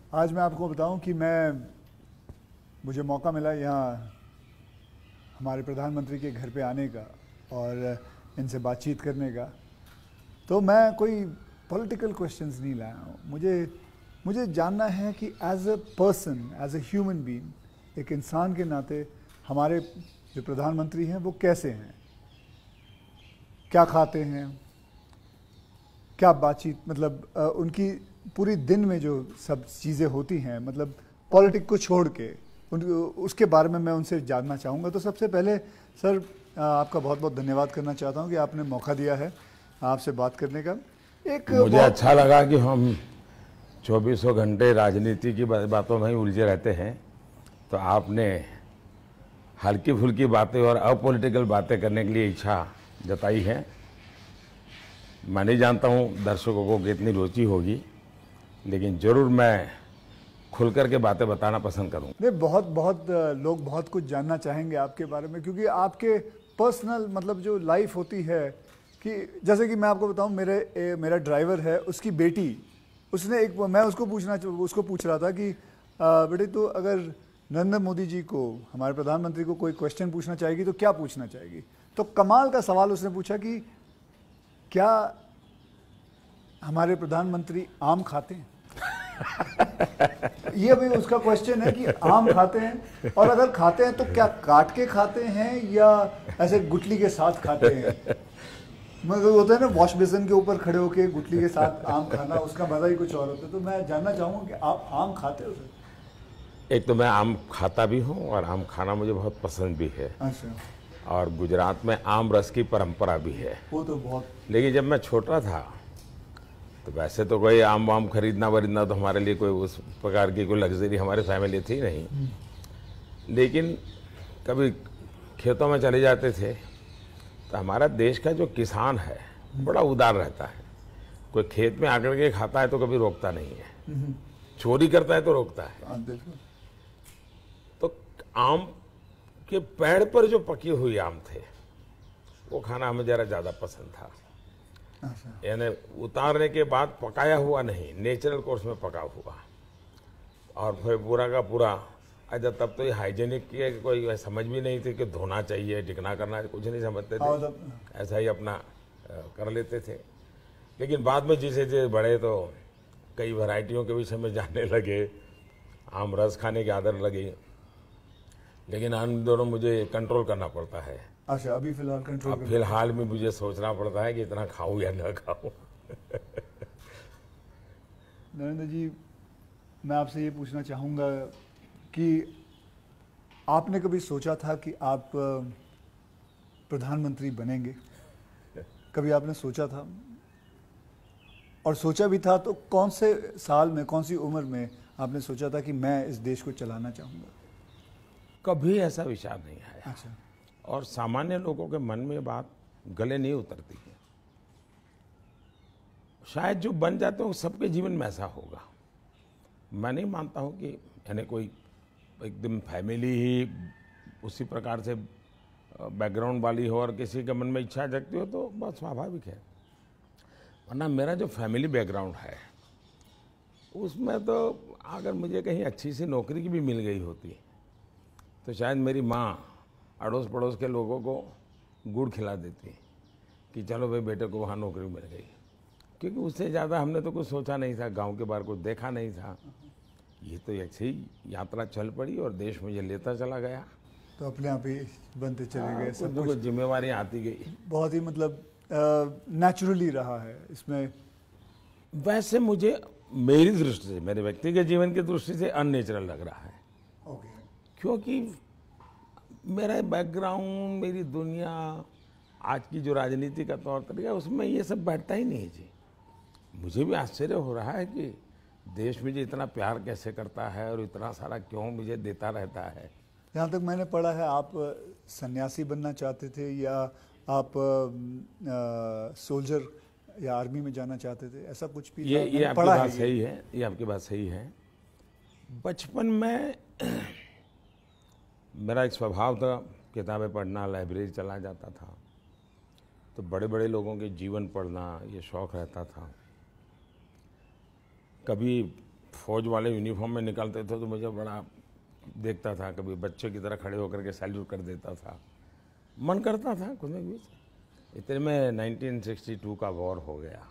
आज मैं आपको बताऊं कि मुझे मौका मिला यहाँ हमारे प्रधानमंत्री के घर पे आने का और इनसे बातचीत करने का। तो मैं कोई पॉलिटिकल क्वेश्चंस नहीं लाया हूँ। मुझे जानना है कि as a person, as a human being, एक इंसान के नाते हमारे जो प्रधानमंत्री हैं वो कैसे हैं, क्या खाते हैं, क्या बातचीत, मतलब उनकी पूरी दिन में जो सब चीज़ें होती हैं, मतलब पॉलिटिक्स को छोड़ के उसके बारे में मैं उनसे जानना चाहूँगा। तो सबसे पहले सर आपका बहुत बहुत धन्यवाद करना चाहता हूँ कि आपने मौका दिया है आपसे बात करने का। मुझे अच्छा लगा कि हम 24 घंटे राजनीति की बातों में ही उलझे रहते हैं, तो आपने हल्की फुल्की बातें और अपॉलिटिकल बातें करने के लिए इच्छा जताई है। मैं नहीं जानता हूँ दर्शकों को कितनी रुचि होगी, लेकिन ज़रूर मैं खुलकर के बातें बताना पसंद करूँगा। नहीं, बहुत लोग बहुत कुछ जानना चाहेंगे आपके बारे में, क्योंकि आपके पर्सनल मतलब जो लाइफ होती है, कि जैसे कि मैं आपको बताऊं, मेरा ड्राइवर है, उसकी बेटी, मैं उसको पूछ रहा था कि बेटे तो अगर नरेंद्र मोदी जी को, हमारे प्रधानमंत्री को कोई क्वेश्चन पूछना चाहेगी तो क्या पूछना चाहेगी? तो कमाल का सवाल उसने पूछा कि क्या हमारे प्रधानमंत्री आम खाते हैं? ये भी उसका क्वेश्चन है कि आम खाते हैं, और अगर खाते हैं तो क्या काट के खाते हैं या ऐसे गुठली के साथ खाते हैं? मतलब होता है ना, वॉश बेसिन के ऊपर खड़े होके गुठली के साथ आम खाना, उसका मजा ही कुछ और होता है। तो मैं जानना चाहूँगा कि आप आम खाते हो सर? एक तो मैं आम खाता भी हूँ और आम खाना मुझे बहुत पसंद भी है। अच्छा। और गुजरात में आम रस की परंपरा भी है। वो तो बहुत। लेकिन जब मैं छोटा था तो वैसे तो कोई आम खरीदना वरीदना तो हमारे लिए कोई उस प्रकार की कोई लग्जरी हमारी फैमिली थी नहीं, लेकिन कभी खेतों में चले जाते थे तो हमारा देश का जो किसान है बड़ा उदार रहता है। कोई खेत में आकर के खाता है तो कभी रोकता नहीं है, चोरी करता है तो रोकता है। तो आम के पेड़ पर जो पकी हुई आम थे वो खाना हमें जरा ज़्यादा पसंद था। यानी उतारने के बाद पकाया हुआ नहीं, नेचुरल कोर्स में पका हुआ, और फिर पूरा का पूरा। अच्छा, तब तो ये हाइजीनिक की कोई समझ भी नहीं थी कि धोना चाहिए, टिकना करना, कुछ नहीं समझते थे, ऐसा ही अपना कर लेते थे। लेकिन बाद में जैसे जैसे बड़े तो कई वैरायटियों के विषय में जानने लगे, आम रस खाने की आदत लगी, लेकिन इन दोनों मुझे कंट्रोल करना पड़ता है। अच्छा, अभी फिलहाल कंट्रोल? अब फिलहाल में मुझे सोचना पड़ता है कि इतना खाऊं या ना खाऊं। नरेंद्र जी, मैं आपसे ये पूछना चाहूँगा कि आपने कभी सोचा था कि आप प्रधानमंत्री बनेंगे? कभी आपने सोचा था? और सोचा भी था तो कौन से साल में, कौन सी उम्र में आपने सोचा था कि मैं इस देश को चलाना चाहूँगा? कभी ऐसा विचार नहीं आया। अच्छा। और सामान्य लोगों के मन में बात गले नहीं उतरती है। शायद जो बन जाते हो सबके जीवन में ऐसा होगा। मैं नहीं मानता हूँ कि यानी कोई एकदम फैमिली ही उसी प्रकार से बैकग्राउंड वाली हो और किसी के मन में इच्छा जगती हो तो बहुत स्वाभाविक है। वरना मेरा जो फैमिली बैकग्राउंड है उसमें तो अगर मुझे कहीं अच्छी सी नौकरी की भी मिल गई होती तो शायद मेरी माँ अड़ोस पड़ोस के लोगों को गुड़ खिला देती कि चलो भाई बेटे को वहाँ नौकरी मिल गई, क्योंकि उससे ज़्यादा हमने तो कुछ सोचा नहीं था, गांव के बाहर कुछ देखा नहीं था। ये तो ऐसे ही यात्रा चल पड़ी और देश मुझे लेता चला गया, तो अपने आप ही बनते चले गए। सब कुछ जिम्मेवारी आती गई। बहुत ही मतलब नेचुरली रहा है इसमें। वैसे मुझे मेरी दृष्टि से, मेरे व्यक्तिगत जीवन की दृष्टि से अननेचुरल लग रहा है। क्योंकि मेरा बैकग्राउंड, मेरी दुनिया, आज की जो राजनीति का तौर तरीका, उसमें ये सब बैठता ही नहीं जी। मुझे भी आश्चर्य हो रहा है कि देश मुझे इतना प्यार कैसे करता है और इतना सारा क्यों मुझे देता रहता है। जहाँ तक मैंने पढ़ा है आप सन्यासी बनना चाहते थे, या आप सोल्जर या आर्मी में जाना चाहते थे, ऐसा कुछ भी? ये आपकी बात सही है, ये आपकी बात सही है। बचपन में मेरा एक स्वभाव था किताबें पढ़ना, लाइब्रेरी चला जाता था, तो बड़े बड़े लोगों के जीवन पढ़ना ये शौक़ रहता था। कभी फौज वाले यूनिफॉर्म में निकलते थे तो मुझे बड़ा देखता था, कभी बच्चे की तरह खड़े होकर के सैल्यूट कर देता था, मन करता था खुद में भी। इतने में 1962 का वॉर हो गया,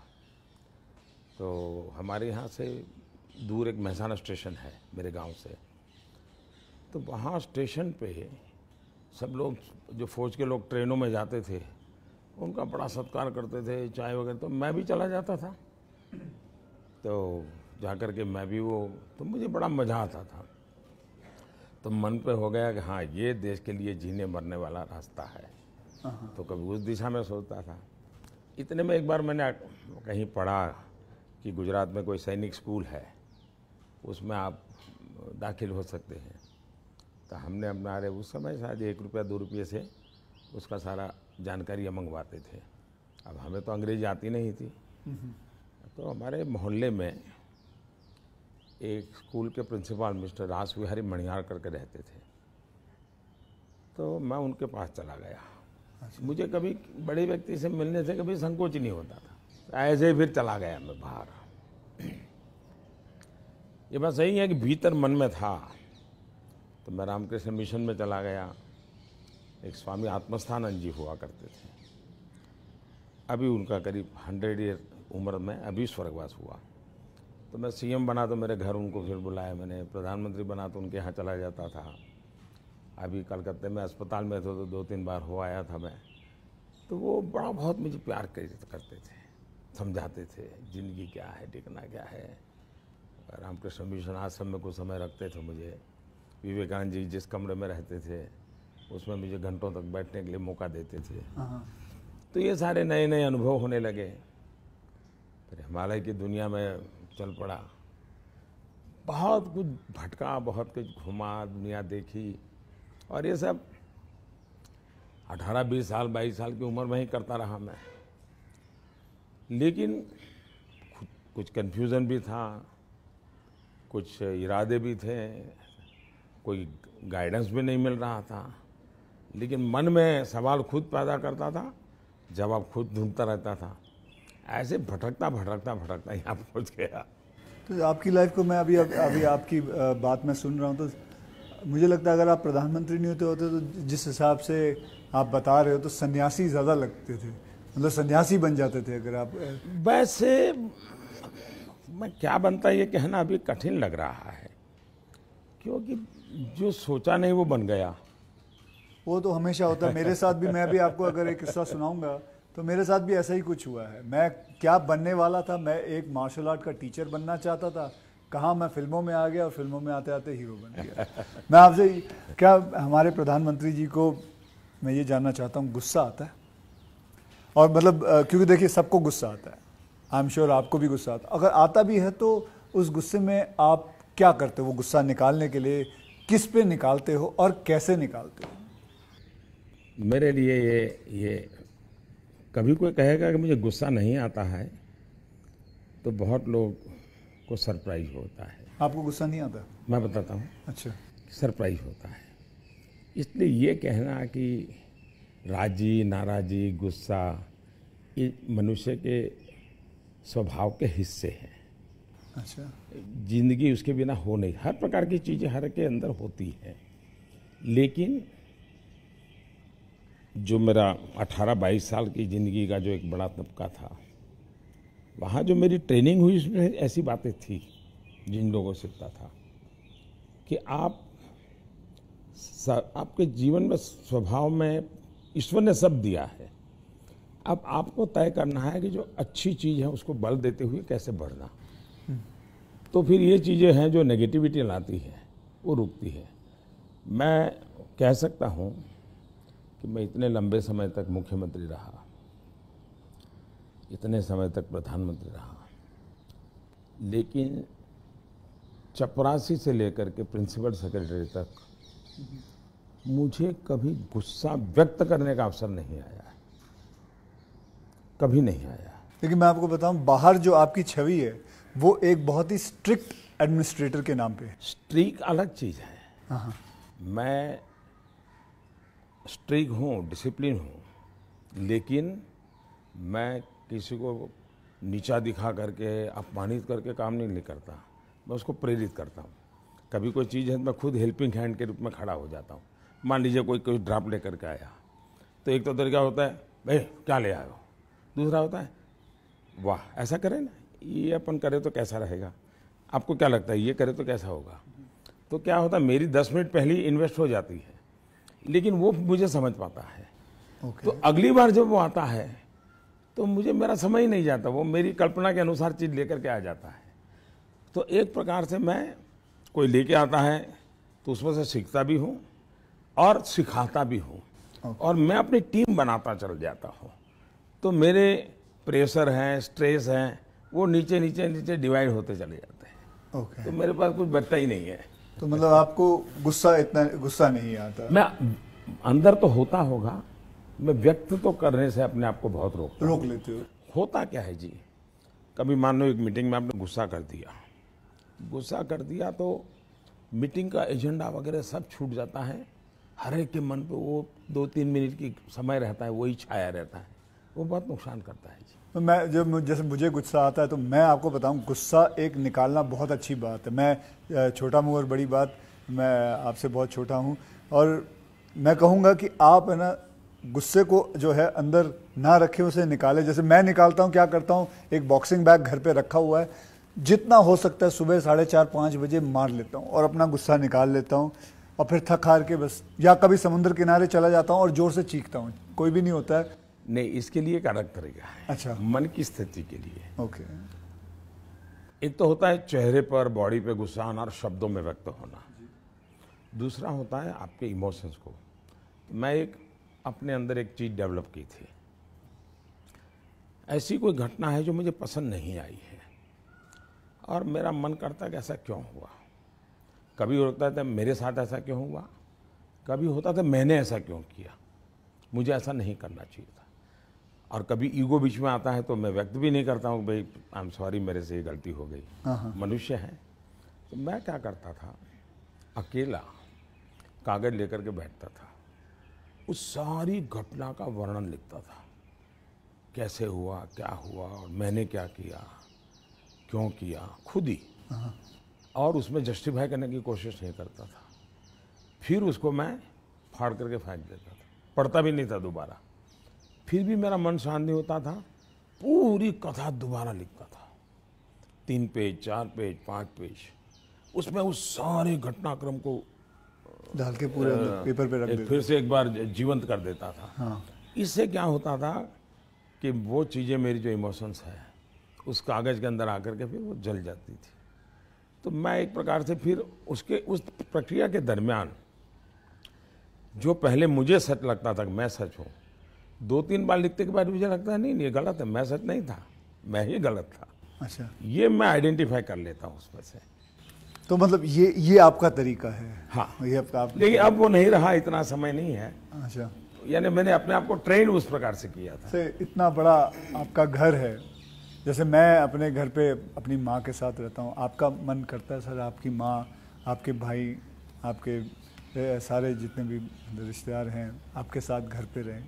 तो हमारे यहाँ से दूर एक महसाना स्टेशन है मेरे गांव से, तो वहाँ स्टेशन पे सब लोग, जो फौज के लोग ट्रेनों में जाते थे, उनका बड़ा सत्कार करते थे, चाय वगैरह, तो मैं भी चला जाता था। तो जाकर के मैं भी वो, तो मुझे बड़ा मज़ा आता था। तो मन पे हो गया कि हाँ, ये देश के लिए जीने मरने वाला रास्ता है। तो कभी उस दिशा में सोचता था। इतने में एक बार मैंने कहीं पढ़ा कि गुजरात में कोई सैनिक स्कूल है, उसमें आप दाखिल हो सकते हैं। तो हमने अपना, अरे उस समय शायद 1 रुपया 2 रुपये से उसका सारा जानकारियाँ मंगवाते थे। अब हमें तो अंग्रेजी आती नहीं थी, तो हमारे मोहल्ले में एक स्कूल के प्रिंसिपल मिस्टर रास विहारी मणियार करके रहते थे, तो मैं उनके पास चला गया। मुझे कभी बड़े व्यक्ति से मिलने से कभी संकोच नहीं होता था, ऐसे ही फिर चला गया मैं बाहर। ये बात सही है कि भीतर मन में था, तो मैं रामकृष्ण मिशन में चला गया। एक स्वामी आत्मस्थानंद जी हुआ करते थे, अभी उनका करीब 100 ईयर उम्र में अभी स्वर्गवास हुआ। तो मैं सीएम बना तो मेरे घर उनको फिर बुलाया मैंने, प्रधानमंत्री बना तो उनके यहाँ चला जाता था। अभी कलकत्ते में अस्पताल में थे तो 2-3 बार हो आया था मैं। तो वो बड़ा बहुत मुझे प्यार करते थे, समझाते थे ज़िंदगी क्या है, टिकना क्या है। रामकृष्ण मिशन आश्रम में कुछ समय रखते थे मुझे। विवेकानंद जी जिस कमरे में रहते थे उसमें मुझे घंटों तक बैठने के लिए मौका देते थे। तो ये सारे नए नए अनुभव होने लगे। फिर हिमालय की दुनिया में चल पड़ा, बहुत कुछ भटका, बहुत कुछ घुमा, दुनिया देखी, और ये सब 18-20 साल 22 साल की उम्र में ही करता रहा मैं। लेकिन कुछ कन्फ्यूज़न भी था, कुछ इरादे भी थे, कोई गाइडेंस भी नहीं मिल रहा था, लेकिन मन में सवाल खुद पैदा करता था, जवाब खुद ढूंढता रहता था। ऐसे भटकता भटकता भटकता यहाँ पहुँच गया। तो आपकी लाइफ को मैं अभी आपकी बात मैं सुन रहा हूँ, तो मुझे लगता है अगर आप प्रधानमंत्री नहीं होते तो जिस हिसाब से आप बता रहे हो तो सन्यासी ज़्यादा लगते थे, मतलब सन्यासी बन जाते थे अगर आप। वैसे मैं क्या बनता ये कहना अभी कठिन लग रहा है, क्योंकि जो सोचा नहीं वो बन गया। वो तो हमेशा होता है, मेरे साथ भी। मैं भी आपको अगर एक किस्सा सुनाऊंगा तो मेरे साथ भी ऐसा ही कुछ हुआ है। मैं क्या बनने वाला था, मैं एक मार्शल आर्ट का टीचर बनना चाहता था, कहाँ मैं फिल्मों में आ गया और फिल्मों में आते आते हीरो बन गया। मैं आपसे क्या, हमारे प्रधानमंत्री जी को मैं ये जानना चाहता हूँ, गुस्सा आता है? और मतलब क्योंकि देखिए सबको गुस्सा आता है, आई एम श्योर आपको भी गुस्सा आता है। अगर आता भी है तो उस गुस्से में आप क्या करते हो? वो गुस्सा निकालने के लिए किस पे निकालते हो और कैसे निकालते हो? मेरे लिए ये कभी कोई कहेगा कि मुझे गुस्सा नहीं आता है तो बहुत लोग को सरप्राइज होता है। आपको गुस्सा नहीं आता? मैं बताता हूँ। अच्छा। सरप्राइज होता है। इसलिए ये कहना कि राजी नाराजी गुस्सा ये मनुष्य के स्वभाव के हिस्से हैं। अच्छा। जिंदगी उसके बिना हो नहीं, हर प्रकार की चीज़ें हर के अंदर होती हैं। लेकिन जो मेरा 18-22 साल की ज़िंदगी का जो एक बड़ा तबका था, वहाँ जो मेरी ट्रेनिंग हुई उसमें ऐसी बातें थी जिन लोगों से सीखता था कि आपके जीवन में स्वभाव में ईश्वर ने सब दिया है, अब आपको तय करना है कि जो अच्छी चीज़ है उसको बल देते हुए कैसे बढ़ना। तो फिर ये चीज़ें हैं जो नेगेटिविटी लाती है वो रुकती है। मैं कह सकता हूँ कि मैं इतने लंबे समय तक मुख्यमंत्री रहा, इतने समय तक प्रधानमंत्री रहा, लेकिन चपरासी से लेकर के प्रिंसिपल सेक्रेटरी तक मुझे कभी गुस्सा व्यक्त करने का अवसर नहीं आया, कभी नहीं आया। लेकिन मैं आपको बताऊं, बाहर जो आपकी छवि है वो एक बहुत ही स्ट्रिक्ट एडमिनिस्ट्रेटर के नाम पे है। स्ट्रिक्ट अलग चीज़ है। हाँ। मैं स्ट्रिक्ट हूँ, डिसिप्लिन हूँ, लेकिन मैं किसी को नीचा दिखा करके अपमानित करके काम नहीं करता। मैं उसको प्रेरित करता हूँ। कभी कोई चीज़ है तो मैं खुद हेल्पिंग हैंड के रूप में खड़ा हो जाता हूँ। मान लीजिए कोई ड्राफ्ट लेकर के आया, तो एक तो तरीका होता है भाई क्या ले आए हो, दूसरा होता है वाह ऐसा करें ना, ये अपन करें तो कैसा रहेगा, आपको क्या लगता है ये करे तो कैसा होगा। तो क्या होता है मेरी 10 मिनट पहले ही इन्वेस्ट हो जाती है, लेकिन वो मुझे समझ पाता है। तो अगली बार जब वो आता है तो मुझे मेरा समय ही नहीं जाता, वो मेरी कल्पना के अनुसार चीज़ लेकर के आ जाता है। तो एक प्रकार से मैं कोई लेके आता है तो उसमें से सीखता भी हूँ और सिखाता भी हूँ, और मैं अपनी टीम बनाता चल जाता हूँ। तो मेरे प्रेशर हैं, स्ट्रेस हैं, वो नीचे नीचे नीचे डिवाइड होते चले जाते हैं। तो मेरे पास कुछ बचता ही नहीं है। तो मतलब आपको इतना गुस्सा नहीं आता? मैं अंदर तो होता होगा, मैं व्यक्त तो करने से अपने आप को बहुत रोक लेते हो। होता क्या है जी, कभी मान लो एक मीटिंग में आपने गुस्सा कर दिया तो मीटिंग का एजेंडा वगैरह सब छूट जाता है। हर एक के मन पे वो 2-3 मिनट की समय रहता है, वही छाया रहता है, वो बहुत नुकसान करता है जी। तो मैं जैसे मुझे गुस्सा आता है तो मैं आपको बताऊं, गुस्सा एक निकालना बहुत अच्छी बात है। मैं छोटा मुँह और बड़ी बात, मैं आपसे बहुत छोटा हूं, और मैं कहूँगा कि आप है ना गुस्से को जो है अंदर ना रखे, उसे निकाले। जैसे मैं निकालता हूँ, क्या करता हूँ, एक बॉक्सिंग बैग घर पे रखा हुआ है, जितना हो सकता है सुबह 4:30-5 बजे मार लेता हूँ और अपना गुस्सा निकाल लेता हूँ, और फिर थक हार के बस, या कभी समुद्र किनारे चला जाता हूँ और जोर से चीखता हूँ, कोई भी नहीं होता है। नहीं, इसके लिए एक अलग तरीका है। अच्छा, मन की स्थिति के लिए। ओके। एक तो होता है चेहरे पर, बॉडी पे गुस्सा आना और शब्दों में व्यक्त होना। दूसरा होता है आपके इमोशंस को। मैं अपने अंदर एक चीज डेवलप की थी, ऐसी कोई घटना है जो मुझे पसंद नहीं आई है और मेरा मन करता है कि ऐसा क्यों हुआ। कभी होता था मेरे साथ ऐसा क्यों हुआ, कभी होता था मैंने ऐसा क्यों किया, मुझे ऐसा नहीं करना चाहिए था। और कभी ईगो बीच में आता है तो मैं व्यक्त भी नहीं करता हूँ भाई आई एम सॉरी, मेरे से ये गलती हो गई, मनुष्य है। तो मैं क्या करता था, अकेला कागज लेकर के बैठता था, उस सारी घटना का वर्णन लिखता था, कैसे हुआ, क्या हुआ और मैंने क्या किया, क्यों किया, खुद ही। और उसमें जस्टिफाई करने की कोशिश नहीं करता था। फिर उसको मैं फाड़ करके फेंक देता था, पढ़ता भी नहीं था दोबारा। फिर भी मेरा मन शांत नहीं होता था, पूरी कथा दोबारा लिखता था, 3 पेज, 4 पेज, 5 पेज, उसमें उस सारे घटनाक्रम को डाल के पूरे पेपर पे रख देता, फिर से एक बार जीवंत कर देता था। हाँ। इससे क्या होता था कि वो चीज़ें, मेरी जो इमोशंस है उस कागज़ के अंदर आकर के फिर वो जल जाती थी। तो मैं एक प्रकार से फिर उस प्रक्रिया के दरमियान जो पहले मुझे सच लगता था कि मैं सच हूँ, 2-3 बार लिखने के बाद मुझे लगता है नहीं ये गलत है, मैं सच नहीं था, मैं ही गलत था। अच्छा, ये मैं आइडेंटिफाई कर लेता हूँ उसमें से। तो मतलब ये आपका तरीका है? हाँ, ये आप लेकिन अब वो नहीं रहा, इतना समय नहीं है। अच्छा, यानी मैंने अपने आप को ट्रेन उस प्रकार से किया था। से इतना बड़ा आपका घर है, जैसे मैं अपने घर पे अपनी माँ के साथ रहता हूँ, आपका मन करता है सर आपकी माँ, आपके भाई, आपके सारे जितने भी रिश्तेदार हैं आपके साथ घर पे रहें?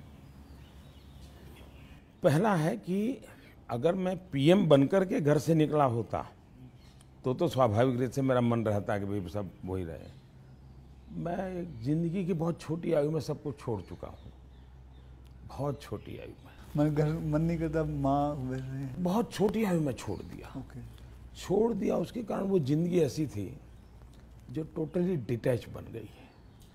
पहला है कि अगर मैं पीएम बनकर के घर से निकला होता तो स्वाभाविक रूप से मेरा मन रहता है कि भाई सब वही रहे। मैं एक जिंदगी की बहुत छोटी आयु में सब कुछ छोड़ चुका हूँ, बहुत छोटी आयु में। मन नहीं करता माँ वैसे? बहुत छोटी आयु में छोड़ दिया। छोड़ दिया, उसके कारण वो जिंदगी ऐसी थी जो टोटली डिटैच बन गई है।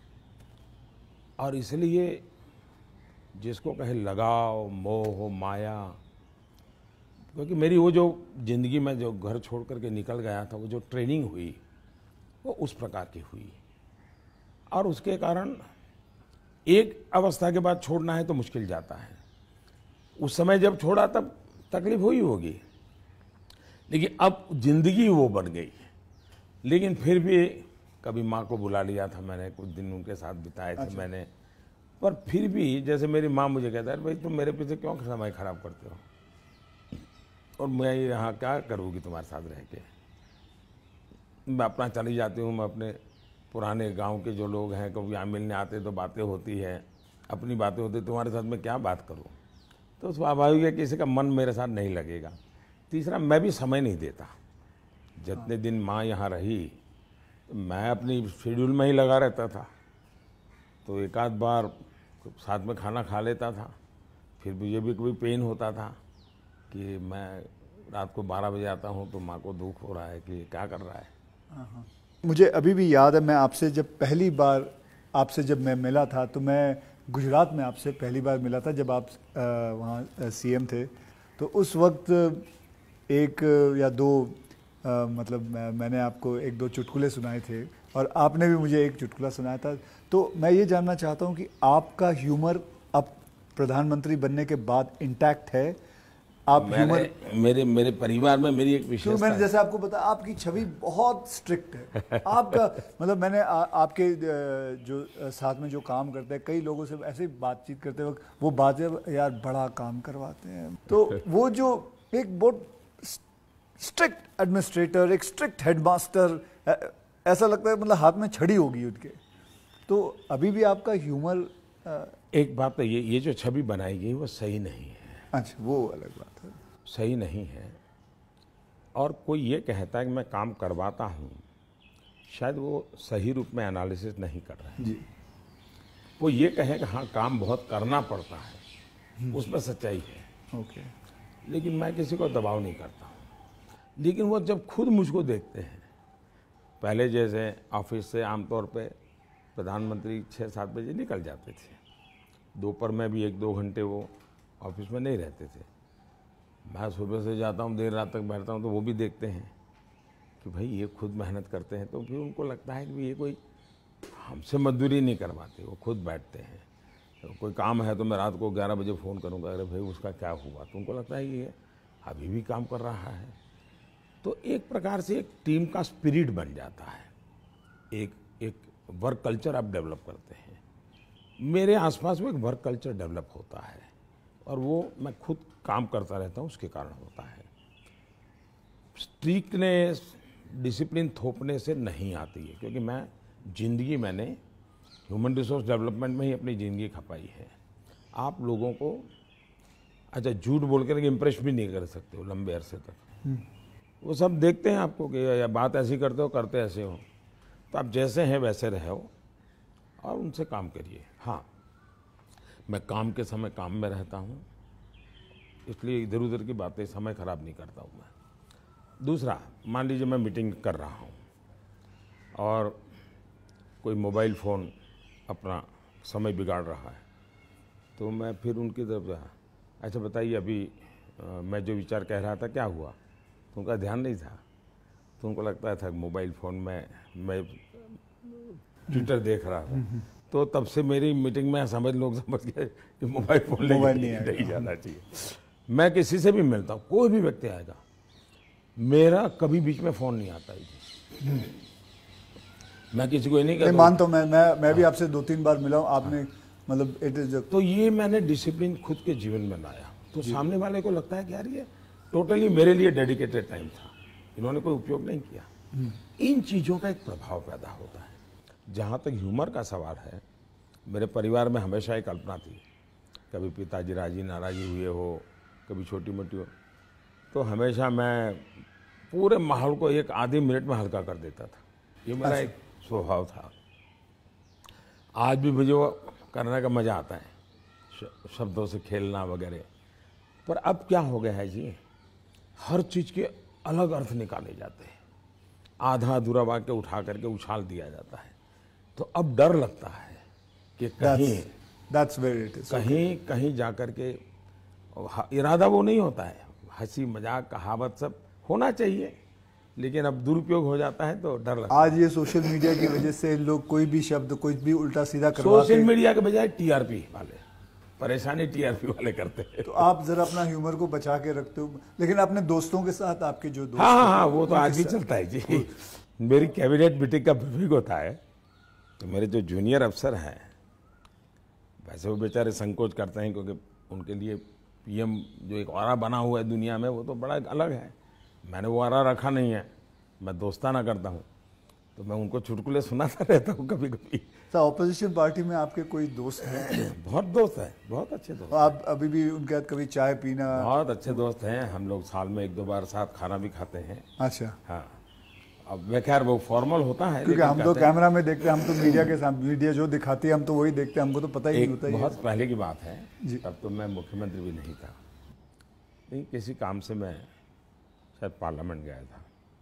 और इसलिए जिसको कहे लगाव, मोह, माया, क्योंकि मेरी वो जो जिंदगी में जो घर छोड़ करके निकल गया था, वो जो ट्रेनिंग हुई वो उस प्रकार की हुई। और उसके कारण एक अवस्था के बाद छोड़ना है तो मुश्किल जाता है। उस समय जब छोड़ा तब तकलीफ हुई होगी, लेकिन अब जिंदगी वो बन गई। लेकिन फिर भी कभी माँ को बुला लिया था मैंने, कुछ दिन उनके साथ बिताए थे। अच्छा। मैंने, पर फिर भी जैसे मेरी माँ मुझे कहता है भाई तुम मेरे पीछे क्यों समय खराब करते हो, और मैं यहाँ क्या करूँगी तुम्हारे साथ रह के। मैं अपना चली जाती हूँ, मैं अपने पुराने गांव के जो लोग हैं कभी यहाँ मिलने आते तो बातें होती है, अपनी बातें होती, तुम्हारे साथ मैं क्या बात करूँ। तो स्वाभाविक है किसी का मन मेरे साथ नहीं लगेगा। तीसरा, मैं भी समय नहीं देता, जितने दिन माँ यहाँ रही तो मैं अपनी शेड्यूल में ही लगा रहता था, तो एक आध बार साथ में खाना खा लेता था। फिर मुझे भी कभी पेन होता था कि मैं रात को 12 बजे आता हूँ तो माँ को दुख हो रहा है कि क्या कर रहा है। मुझे अभी भी याद है, मैं आपसे जब पहली बार आपसे जब मैं मिला था तो मैं गुजरात में आपसे पहली बार मिला था जब आप वहाँ सीएम थे। तो उस वक्त एक या दो मतलब मैंने आपको एक दो चुटकुले सुनाए थे और आपने भी मुझे एक चुटकुला सुनाया था। तो मैं ये जानना चाहता हूँ कि आपका ह्यूमर अब प्रधानमंत्री बनने के बाद इंटैक्ट है? आप ह्यूमर मेरे परिवार में मेरी एक विशेषता, मैंने जैसे आपको बताया आपकी छवि बहुत स्ट्रिक्ट है। आपका मतलब मैंने आपके जो साथ में जो काम करते हैं कई लोगों से ऐसे बातचीत करते वक्त वो बातें यार बड़ा काम करवाते हैं, तो वो जो एक बहुत स्ट्रिक्ट एडमिनिस्ट्रेटर, एक स्ट्रिक्ट हेडमास्टर, ऐसा लगता है मतलब हाथ में छड़ी होगी उनके। तो अभी भी आपका ह्यूमर एक बात तो ये जो छवि बनाई गई वो सही नहीं है। अच्छा, वो अलग बात है, सही नहीं है। और कोई ये कहता है कि मैं काम करवाता हूँ, शायद वो सही रूप में एनालिसिस नहीं कर रहा है जी। वो ये कहे कि हाँ काम बहुत करना पड़ता है, उसमें सच्चाई है। ओके। लेकिन मैं किसी को दबाव नहीं करता हूँ। लेकिन वो जब खुद मुझको देखते हैं, पहले जैसे ऑफिस से आमतौर पे प्रधानमंत्री 6-7 बजे निकल जाते थे, दोपहर में भी 1-2 घंटे वो ऑफिस में नहीं रहते थे। मैं सुबह से जाता हूँ, देर रात तक बैठता हूँ, तो वो भी देखते हैं कि भाई ये खुद मेहनत करते हैं। तो फिर उनको लगता है कि ये कोई हमसे मजदूरी नहीं करवाते, वो खुद बैठते हैं। तो कोई काम है तो मैं रात को 11 बजे फ़ोन करूँगा, अरे भाई उसका क्या हुआ, तो उनको लगता है कि ये अभी भी काम कर रहा है। तो एक प्रकार से एक टीम का स्पिरिट बन जाता है, एक वर्क कल्चर आप डेवलप करते हैं। मेरे आसपास में एक वर्क कल्चर डेवलप होता है और वो मैं खुद काम करता रहता हूँ, उसके कारण होता है। स्ट्रिक्टनेस, डिसिप्लिन थोपने से नहीं आती है, क्योंकि मैंने ह्यूमन रिसोर्स डेवलपमेंट में ही अपनी ज़िंदगी खपाई है। आप लोगों को अच्छा झूठ बोल कर इम्प्रेस भी नहीं कर सकते हो लंबे अरसे तक। वो सब देखते हैं आपको कि या बात ऐसी करते हो, करते ऐसे हो, तो आप जैसे हैं वैसे रहो और उनसे काम करिए। हाँ, मैं काम के समय काम में रहता हूँ, इसलिए इधर उधर की बातें समय खराब नहीं करता हूँ मैं। दूसरा, मान लीजिए मैं मीटिंग कर रहा हूँ और कोई मोबाइल फ़ोन अपना समय बिगाड़ रहा है, तो मैं फिर उनकी तरफ जा, अच्छा बताइए अभी मैं जो विचार कह रहा था क्या हुआ, तो उनका ध्यान नहीं था, तो उनको लगता था मोबाइल फ़ोन में मैं ट्विटर देख रहा था। तो तब से मेरी मीटिंग में लोग समझ गए कि मोबाइल फ़ोन नहीं जाना चाहिए। मैं किसी से भी मिलता हूँ, कोई भी व्यक्ति आएगा, मेरा कभी बीच में फ़ोन नहीं आता है। मैं किसी को नहीं मानता हूँ, मैं भी आपसे 2-3 बार मिला हूँ, आपने मतलब इट इज। तो ये मैंने डिसिप्लिन खुद के जीवन में लाया, तो सामने वाले को लगता है कि यार ये टोटली मेरे लिए डेडिकेटेड टाइम था, इन्होंने कोई उपयोग नहीं किया। इन चीज़ों का एक प्रभाव पैदा होता है। जहाँ तक ह्यूमर का सवाल है, मेरे परिवार में हमेशा एक कल्पना थी, कभी पिताजी राजी नाराज़ी हुए हो, कभी छोटी मोटी हो, तो हमेशा मैं पूरे माहौल को एक आधे मिनट में हल्का कर देता था। ये मेरा एक स्वभाव था। आज भी मुझे वो करने का मज़ा आता है, शब्दों से खेलना वगैरह। पर अब क्या हो गया है जी, हर चीज़ के अलग अर्थ निकाले जाते हैं, आधा अधूरा वाक्य उठा करके उछाल दिया जाता है। तो अब डर लगता है कि कहीं जाकर के इरादा वो नहीं होता है, हंसी मजाक कहावत सब होना चाहिए, लेकिन अब दुरुपयोग हो जाता है तो डर लगता है। आज ये सोशल मीडिया की वजह से लोग कोई भी शब्द कोई भी उल्टा सीधा करवा सोशल मीडिया के बजाय टीआरपी वाले, परेशानी टीआरपी वाले करते हैं। तो आप जरा अपना ह्यूमर को बचा के रखते हो, लेकिन अपने दोस्तों के साथ आपके जो दोस्त हाँ, वो तो आज भी चलता है जी। मेरी कैबिनेट मीटिंग का ब्रीफिंग होता है, तो मेरे जो जूनियर अफसर हैं, वैसे वो बेचारे संकोच करते हैं, क्योंकि उनके लिए पीएम जो एक ऑरा बना हुआ है दुनिया में, वो तो बड़ा अलग है। मैंने वो ऑरा रखा नहीं है, मैं दोस्ताना करता हूँ, तो मैं उनको चुटकुले सुनाता रहता हूँ कभी कभी। तो ऑपोजिशन पार्टी में आपके कोई दोस्त हैं? बहुत दोस्त हैं, बहुत अच्छे दोस्त। आप अभी भी उनके साथ कभी चाय पीना? बहुत अच्छे दोस्त हैं, हम लोग साल में 1-2 बार साथ खाना भी खाते हैं। अच्छा। हाँ, अब मैं खैर वो फॉर्मल होता है, क्योंकि हम तो कैमरा में देखते हैं, हम तो मीडिया के सामने, मीडिया जो दिखाती है हम तो वही देखते हैं, हमको तो पता ही नहीं होता। बहुत पहले की बात है, जी। तब तो मैं मुख्यमंत्री भी नहीं था, नहीं किसी काम से मैं शायद पार्लियामेंट गया था,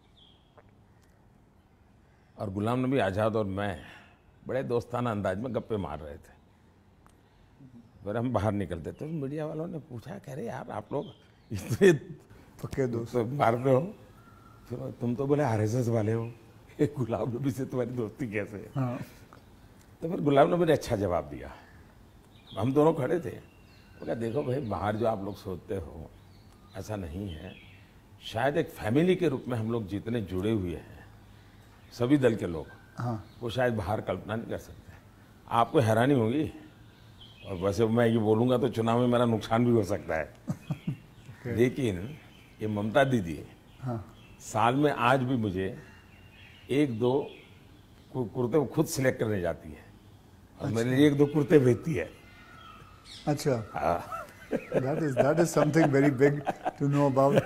और गुलाम नबी आज़ाद और मैं बड़े दोस्ताना अंदाज में गप्पे मार रहे थे। फिर हम बाहर निकलते तो मीडिया वालों ने पूछा, कह रहे यार आप लोग इतने पक्के दोस्त तो मारते हो, फिर तुम तो बोले आरएसएस वाले हो, गुलाम नबी से तुम्हारी दोस्ती कैसे है? हाँ। तो फिर गुलाम नबी ने अच्छा जवाब दिया। हम दोनों खड़े थे, बोला देखो भाई बाहर जो आप लोग सोचते हो ऐसा नहीं है, शायद एक फैमिली के रूप में हम लोग जितने जुड़े हुए हैं सभी दल के लोग, हाँ। वो शायद बाहर कल्पना नहीं कर सकते। आपको हैरानी होगी, और वैसे मैं ये बोलूँगा तो चुनाव में मेरा नुकसान भी हो सकता है लेकिन ये ममता दीदी हाँ। साल में आज भी मुझे 1-2 कुर्ते खुद सिलेक्ट करने जाती है, और मेरे लिए 1-2 कुर्ते भेजती है। अच्छा। that is something very big to know about.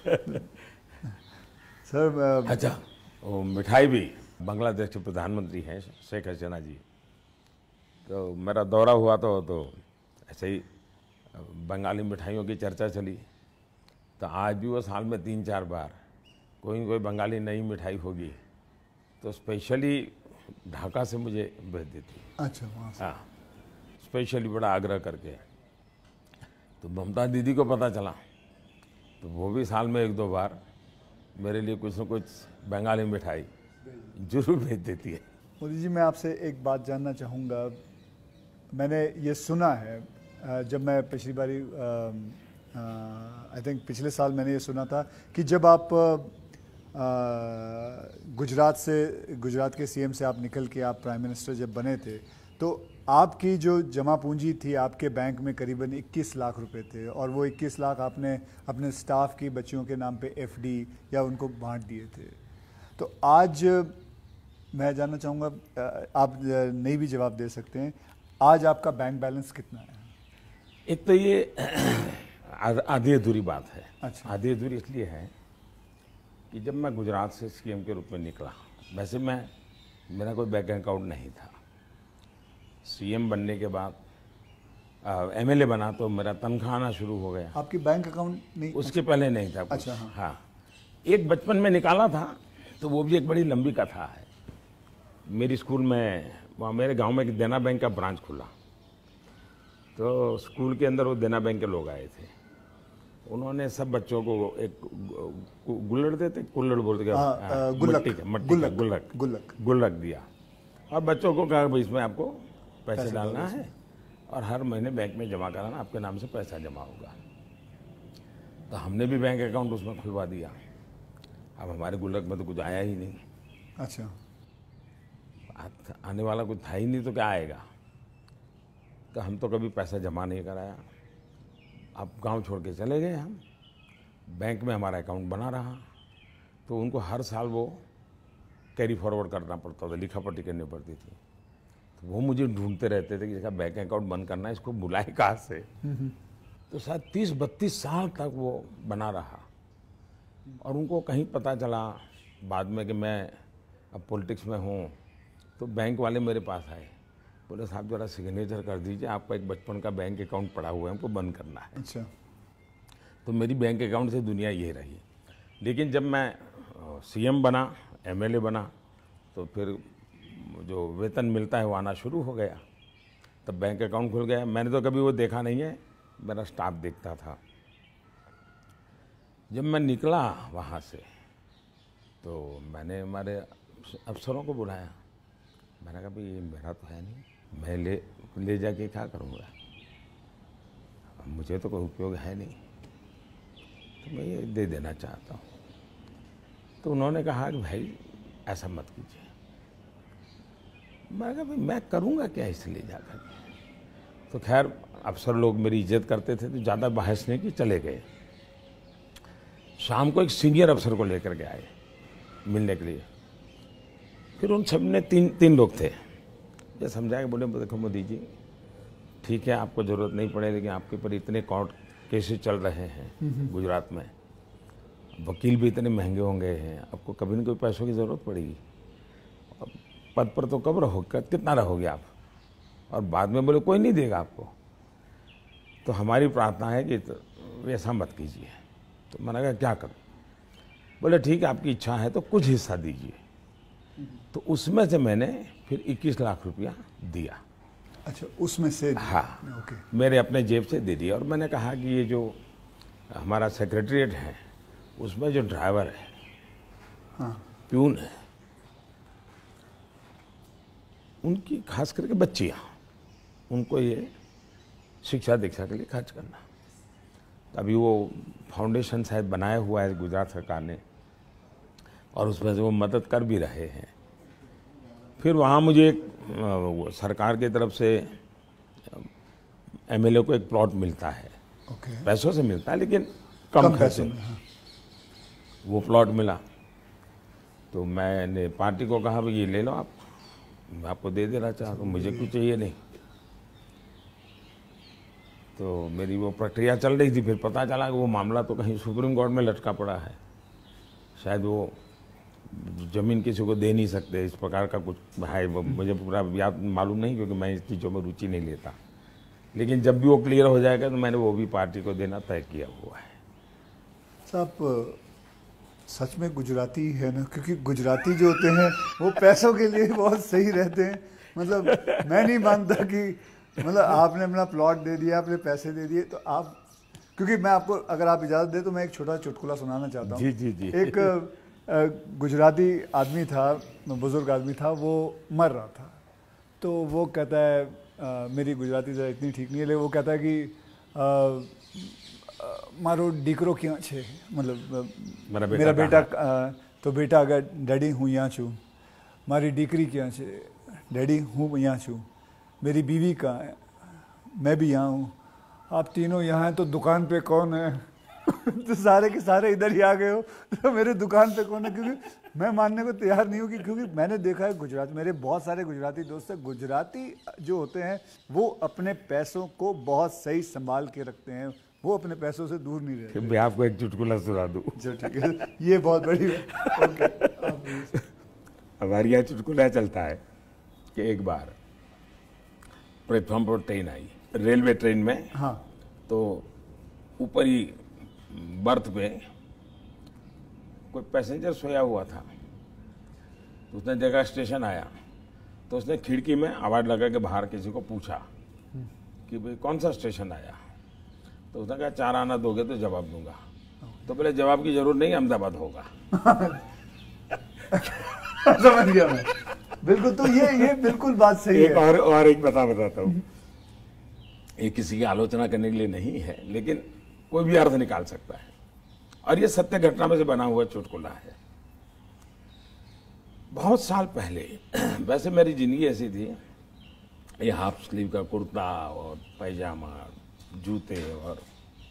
Sir अच्छा, वो मिठाई भी, बांग्लादेश के प्रधानमंत्री हैं शेख हसीना जी, तो मेरा दौरा हुआ तो ऐसे ही बंगाली मिठाइयों की चर्चा चली, तो आज भी वो साल में 3-4 बार कोई बंगाली नई मिठाई होगी तो स्पेशली ढाका से मुझे भेज देती। अच्छा, वहाँ से। हाँ, स्पेशली बड़ा आग्रह करके। तो ममता दीदी को पता चला तो वो भी साल में 1-2 बार मेरे लिए कुछ न कुछ बंगाली मिठाई जरूर भेज देती है। मोदी जी, मैं आपसे एक बात जानना चाहूँगा। मैंने ये सुना है, जब मैं पिछली बारी आई थिंक पिछले साल मैंने ये सुना था कि जब आप गुजरात के सीएम से आप निकल के आप प्राइम मिनिस्टर जब बने थे, तो आपकी जो जमा पूंजी थी आपके बैंक में करीबन 21 लाख रुपए थे, और वो 21 लाख आपने अपने स्टाफ की बच्चियों के नाम पे एफडी या उनको बांट दिए थे। तो आज मैं जानना चाहूँगा, आप नहीं भी जवाब दे सकते हैं, आज आपका बैंक बैलेंस कितना है? एक तो ये आधी अधूरी बात है। अच्छा। आधी अधूरी इसलिए है कि जब मैं गुजरात से सीएम के रूप में निकला, वैसे मेरा कोई बैंक अकाउंट नहीं था। सीएम बनने के बाद एमएलए बना तो मेरा तनख्वाह आना शुरू हो गया। आपकी बैंक अकाउंट नहीं? उसके पहले नहीं था कुछ। अच्छा। हाँ, एक बचपन में निकाला था, तो वो भी एक बड़ी लंबी कथा है। मेरी स्कूल में, वहाँ मेरे गांव में एक देना बैंक का ब्रांच खुला, तो स्कूल के अंदर वो देना बैंक के लोग आए थे। उन्होंने सब बच्चों को एक गुल्लड़ देते, कुल्लड़ बोलते, गुल्लक दिया, और बच्चों को कहा भाई इसमें आपको पैसे डालना है और हर महीने बैंक में जमा कराना, आपके नाम से पैसा जमा होगा। तो हमने भी बैंक अकाउंट उसमें खुलवा दिया। अब हमारे गुल्लक में तो कुछ आया ही नहीं। अच्छा। आने वाला कुछ था ही नहीं, तो क्या आएगा? तो हम तो कभी पैसा जमा नहीं कराया। अब गांव छोड़ के चले गए हम, बैंक में हमारा अकाउंट बना रहा, तो उनको हर साल वो कैरी फॉरवर्ड करना पड़ता था, लिखा पढ़ी करनी पड़ती थी। तो वो मुझे ढूंढते रहते थे कि जैसा बैंक अकाउंट बंद करना है, इसको बुलाए कहाँ से। तो शायद 30-32 साल तक वो बना रहा, और उनको कहीं पता चला बाद में कि मैं अब पॉलिटिक्स में हूँ, तो बैंक वाले मेरे पास आए, बोले साहब जरा सिग्नेचर कर दीजिए, आपका एक बचपन का बैंक अकाउंट पड़ा हुआ है, हमको बंद करना है। अच्छा। तो मेरी बैंक अकाउंट से दुनिया ये रही। लेकिन जब मैं सीएम बना, एमएलए बना, तो फिर जो वेतन मिलता है वो आना शुरू हो गया, तब बैंक अकाउंट खुल गया। मैंने तो कभी वो देखा नहीं है, मेरा स्टाफ देखता था। जब मैं निकला वहाँ से, तो मैंने हमारे अफसरों को बुलाया। मैंने कहा भाई ये मेरा तो है नहीं, मैं ले जाके क्या करूँगा, मुझे तो कोई उपयोग है नहीं, तो मैं ये दे देना चाहता हूँ। तो उन्होंने कहा कि भाई ऐसा मत कीजिए। मैंने कहा भाई मैं करूँगा क्या इसलिए जाकर। तो खैर अफसर लोग मेरी इज्जत करते थे, तो ज़्यादा बहस नहीं की, चले गए। शाम को एक सीनियर अफसर को लेकर के आए मिलने के लिए। फिर उन सब ने तीन लोग थे, ये समझाया, बोले देखो मोदी जी ठीक है आपको ज़रूरत नहीं पड़े, लेकिन आपके ऊपर इतने कोर्ट केसेस चल रहे हैं गुजरात में, वकील भी इतने महंगे होंगे हैं, आपको कभी न कभी पैसों की ज़रूरत पड़ेगी। अब पद पर तो कब रहोगे, कितना रहोगे आप, और बाद में बोले कोई नहीं देगा आपको। तो हमारी प्रार्थना है कि तो ऐसा मत कीजिए। तो मैंने कहा क्या करूं? बोले ठीक है, आपकी इच्छा है तो कुछ हिस्सा दीजिए। तो उसमें से मैंने फिर 21 लाख रुपया दिया। अच्छा, उसमें से? हाँ, ओके। मेरे अपने जेब से दे दिया। और मैंने कहा कि ये जो हमारा सेक्रेटरीट है उसमें जो ड्राइवर है, हाँ, प्यून है, उनकी खास करके बच्चियाँ, उनको ये शिक्षा दीक्षा के लिए खर्च करना। अभी वो फाउंडेशन शायद बनाया हुआ है गुजरात सरकार ने, और उसमें से वो मदद कर भी रहे हैं। फिर वहाँ मुझे सरकार की तरफ से एमएलए को एक प्लॉट मिलता है। ओके। पैसों से मिलता है लेकिन कम पैसों खर्चे। में, हाँ। वो प्लॉट मिला तो मैंने पार्टी को कहा भाई ये ले लो आप, मैं आपको दे देना चाहता हूँ, मुझे कुछ चाहिए नहीं। तो मेरी वो प्रक्रिया चल रही थी। फिर पता चला कि वो मामला तो कहीं सुप्रीम कोर्ट में लटका पड़ा है, शायद वो ज़मीन किसी को दे नहीं सकते, इस प्रकार का कुछ है। वो मुझे पूरा याद मालूम नहीं, क्योंकि मैं इस चीज़ों में रुचि नहीं लेता। लेकिन जब भी वो क्लियर हो जाएगा तो मैंने वो भी पार्टी को देना तय किया हुआ है। साहब सच में गुजराती है ना, क्योंकि गुजराती जो होते हैं वो पैसों के लिए बहुत सही रहते हैं। मतलब मैं नहीं मानता कि मतलब आपने अपना प्लॉट दे दिया, आपने पैसे दे दिए, तो आप, क्योंकि मैं आपको, अगर आप इजाज़त दें तो मैं एक छोटा चुटकुला सुनाना चाहता हूँ। जी जी जी। एक गुजराती आदमी था, बुज़ुर्ग आदमी था, वो मर रहा था। तो वो कहता है, मेरी गुजराती ज़रा इतनी ठीक नहीं है, लेकिन वो कहता है कि मारो दीकरो क्यां छे, मतलब मेरा बेटा, तो बेटा अगर डैडी हूँ यहाँ छू, मारी दीकरी क्यां छे, डैडी हूँ यहाँ छू, मेरी बीवी कहाँ है, मैं भी यहाँ हूँ, आप तीनों यहाँ हैं तो दुकान पे कौन है? तो सारे के सारे इधर ही आ गए हो, तो मेरे दुकान पे कौन है? क्योंकि मैं मानने को तैयार नहीं हूँ कि, क्योंकि मैंने देखा है गुजरात, मेरे बहुत सारे गुजराती दोस्त हैं, गुजराती जो होते हैं वो अपने पैसों को बहुत सही संभाल के रखते हैं, वो अपने पैसों से दूर नहीं रहते। मैं आपको एक चुटकुला सुना दूँ? जो ठीक है, ये बहुत बड़ी ओके। हमारे यहाँ चुटकुला चलता है कि एक बार प्लेटफॉर्म पर ट्रेन आई, रेलवे ट्रेन में। हाँ। तो ऊपर ही बर्थ पे कोई पैसेंजर सोया हुआ था। तो उसने देखा स्टेशन आया, तो उसने खिड़की में आवाज़ लगा के बाहर किसी को पूछा कि भाई कौन सा स्टेशन आया? तो उसने कहा 4 आना दोगे तो जवाब दूंगा। तो बोले जवाब की जरूरत नहीं, अहमदाबाद होगा। समझ गया मैं, बिल्कुल। तो ये बिल्कुल बात सही है। और एक बताता हूँ, ये किसी की आलोचना करने के लिए नहीं है, लेकिन कोई भी अर्थ निकाल सकता है, और ये सत्य घटना में से बना हुआ चुटकुला है। बहुत साल पहले, वैसे मेरी जिंदगी ऐसी थी, ये हाफ स्लीव का कुर्ता और पैजामा, जूते और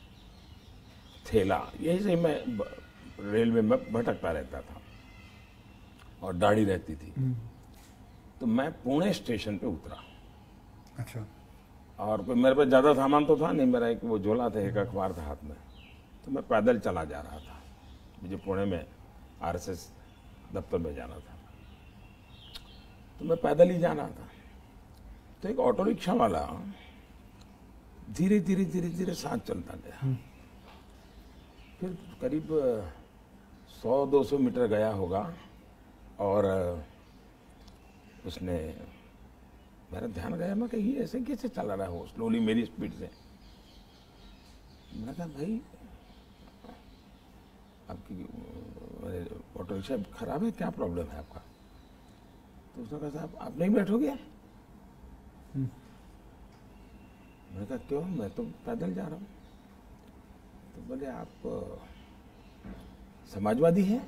थैला, यही से मैं रेलवे में भटकता रहता था, और दाढ़ी रहती थी। तो मैं पुणे स्टेशन पे उतरा। अच्छा। और कोई मेरे पास ज़्यादा सामान तो था नहीं, मेरा एक वो झोला था, एक अखबार था हाथ में। तो मैं पैदल चला जा रहा था, मुझे पुणे में आरएसएस दफ्तर में जाना था। तो मैं पैदल ही जा रहा था, तो एक ऑटो रिक्शा वाला धीरे धीरे धीरे धीरे साथ चलता गया। फिर करीब 100-200 मीटर गया होगा, और उसने, मेरा ध्यान गया, मैं कहीं ऐसे कैसे चला रहा हो स्लोली मेरी स्पीड से। मैंने कहा भाई आपकी ऑटो रिक्शा खराब है, क्या प्रॉब्लम है आपका? तो उसने कहा साहब आप नहीं बैठोगे? मैंने कहा क्यों, मैं तो पैदल जा रहा हूँ। तो बोले आप समाजवादी हैं?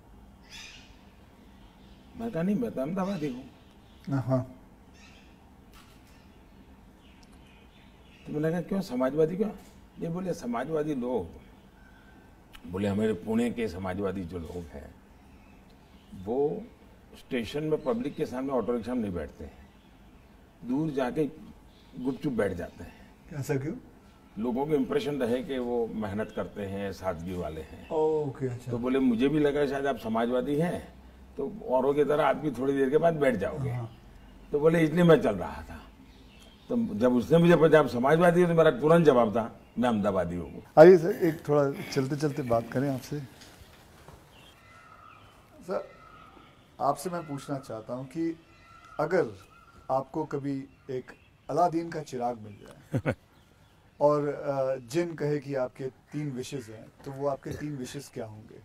मैं कहा नहीं, मैं तो अहमदाबादी हूँ। हाँ। तो मैंने कहा क्यों समाजवादी क्यों? ये बोले समाजवादी लोग, बोले हमारे पुणे के समाजवादी जो लोग हैं वो स्टेशन में पब्लिक के सामने ऑटो रिक्शा में नहीं बैठते हैं, दूर जाके गुपचुप बैठ जाते हैं। ऐसा क्यों? लोगों को इम्प्रेशन रहे कि वो मेहनत करते हैं, सादगी वाले हैं। ओके, अच्छा। तो बोले मुझे भी लगा शायद आप समाजवादी हैं, तो औरों की तरह आप भी थोड़ी देर के बाद बैठ जाओगे। तो बोले इसलिए मैं चल रहा था। तो जब उसने मुझे पूछा आप समाजवादी हो, तो मेरा तुरंत जवाब था मैं अहमदाबादी हूँ। आइए सर, एक थोड़ा चलते चलते बात करें आपसे। सर, आपसे मैं पूछना चाहता हूँ कि अगर आपको कभी एक अलादीन का चिराग मिल जाए और जिन कहे कि आपके 3 विशेस हैं, तो वो आपके 3 विशेस क्या होंगे?